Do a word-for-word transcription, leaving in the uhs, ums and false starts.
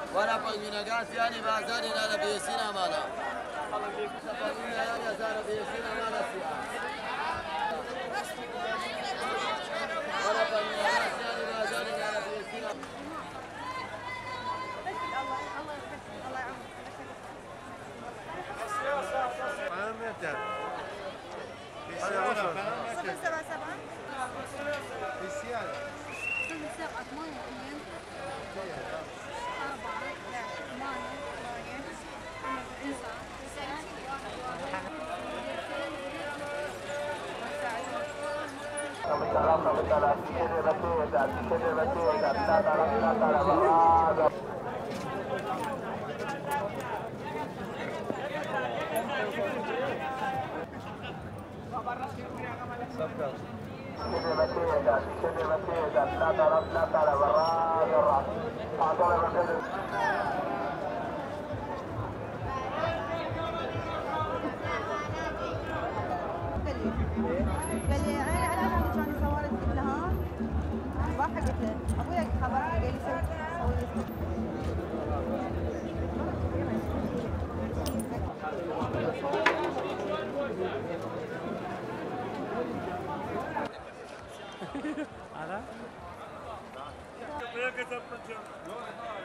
ولا بقينا قاس يعني بازاري لا بيسينا مالا سفرنا يا زار بيسينا مالا ولا بقينا قاس يعني بازاري لا بيسينا الله صفر سبعة سبعة بالسيارة سبعة ثمانية اثنين أربعة ثمانية تسعة قال لي انا انا انا كان صورت قلت لها البارحه قلت له ابويا خبرني قال لي سوي هذا